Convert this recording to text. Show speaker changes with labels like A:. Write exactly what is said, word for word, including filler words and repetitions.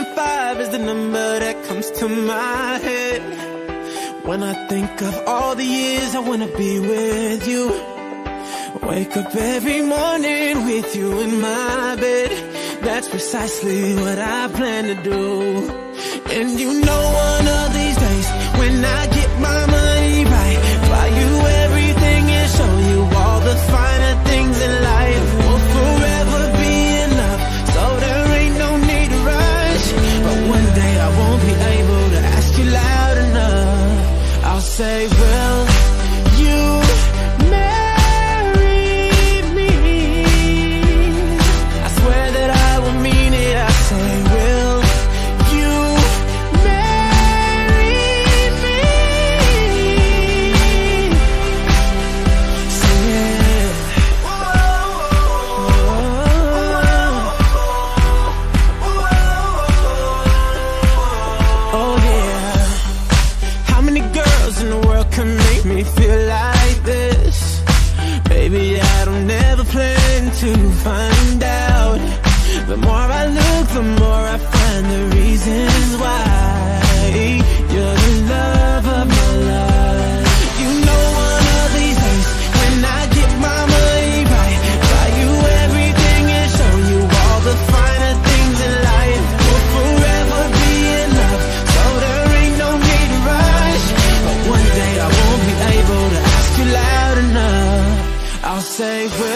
A: and five is the number that comes to my head when I think of all the years I wanna be with you. Wake up every morning with you in my bed. That's precisely what I plan to do. And you know one of these days, when I get my money right, buy you everything and show you all the finer things in life. We'll forever be in love, so there ain't no need to rush. But one day I won't be able to ask you loud enough. I'll say, will you marry me? I swear that I will mean it. I say, will you marry me? Say it. Oh yeah. How many girls in the world can make me feel like this? Baby, I don't ever plan to find out. The more I look, the more I find the reasons why you're the love of my life. You know one of these days, when I get my money right, buy you everything and show you all the finer things in life. We'll forever be in love, so there ain't no need to rush. But one day I won't be able to ask you loud enough. I'll say, well,